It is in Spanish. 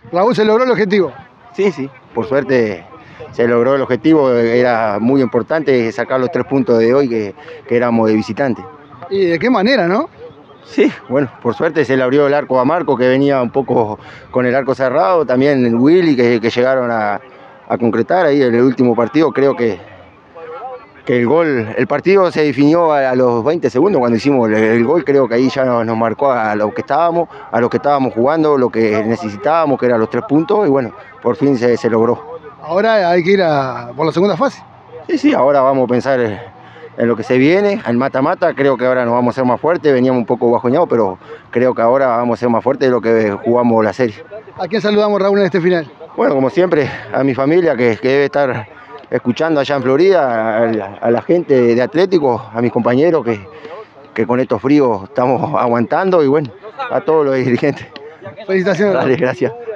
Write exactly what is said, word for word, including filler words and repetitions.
Raúl, ¿se logró el objetivo? Sí, sí, por suerte se logró el objetivo, era muy importante sacar los tres puntos de hoy que, que éramos de visitante. ¿Y de qué manera, no? Sí, bueno, por suerte se le abrió el arco a Marco, que venía un poco con el arco cerrado, también Willy, que, que llegaron a, a concretar ahí en el último partido. Creo que, que el gol, el partido se definió a, a los veinte segundos cuando hicimos el, el gol. Creo que ahí ya nos, nos marcó a lo que estábamos, a lo que estábamos jugando, lo que necesitábamos, que eran los tres puntos, y bueno, por fin se, se logró. Ahora hay que ir a, por la segunda fase. Sí, sí, ahora vamos a pensar en lo que se viene, al mata-mata. Creo que ahora nos vamos a ser más fuertes, veníamos un poco bajoñados, pero creo que ahora vamos a ser más fuertes de lo que jugamos la serie. ¿A quién saludamos, Raúl, en este final? Bueno, como siempre, a mi familia que, que debe estar escuchando allá en Florida, a la, a la gente de Atlético, a mis compañeros que, que con estos fríos estamos aguantando, y bueno, a todos los dirigentes. Felicitaciones. Dale, gracias.